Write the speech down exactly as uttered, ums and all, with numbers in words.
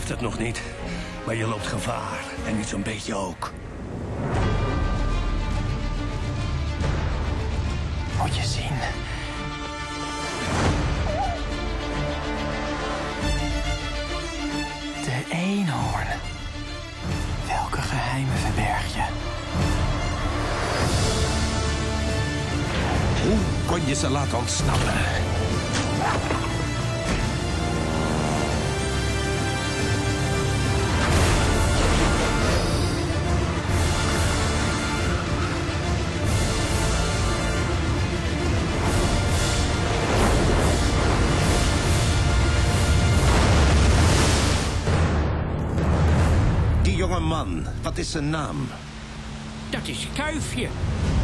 durft het nog niet. Maar je loopt gevaar. En niet zo'n beetje ook. Moet je zien. De eenhoorn. Welke geheimen verberg je? Hoe kon je ze laten ontsnappen? Die jonge man, wat is zijn naam? Dat is Kuifje.